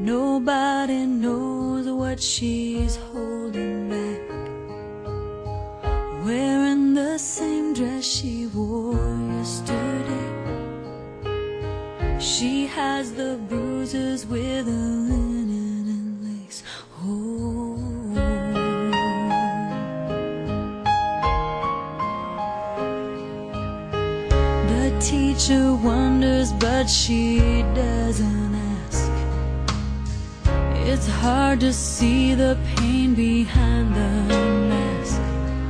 Nobody knows what she's holding back, wearing the same dress she wore yesterday. She hides the bruises with a linen and lace. Oh, the teacher wonders, but she doesn't ask. It's hard to see the pain behind the mask,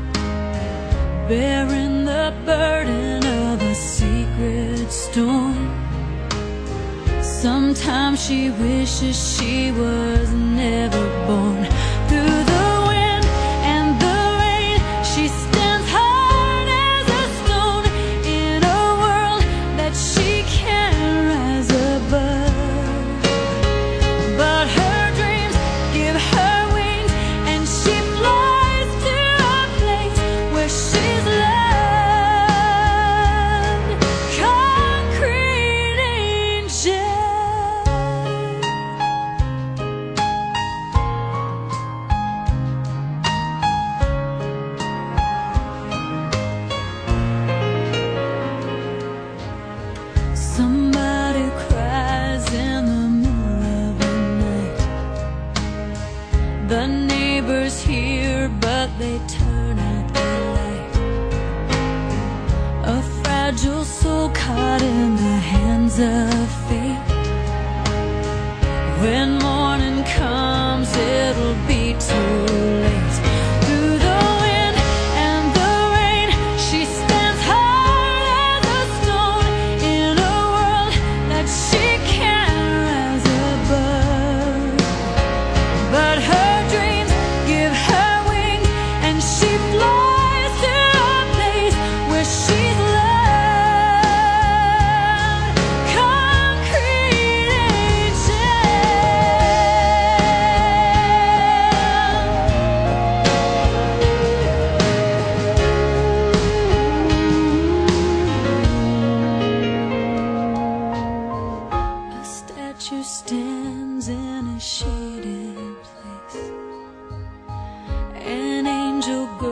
bearing the burden of a secret storm. Sometimes she wishes she was never born. Through the wind and the rain, she stands hard as a stone in a world that she can't rise above. But her dreams give her wings, and she flies to a place where she's loved. Concrete angel. Somebody cries in the middle of the night. The neighbors hear, but they turn out the light. A fragile soul caught in the hands of fate. When morning comes, it'll be too late. Through the wind and the rain, she stands hard as a stone in a world that she can't rise above. But her dreams give her wings, and she flies to a place where she's loved. Concrete angel. A statue stands in a shaded place. An angel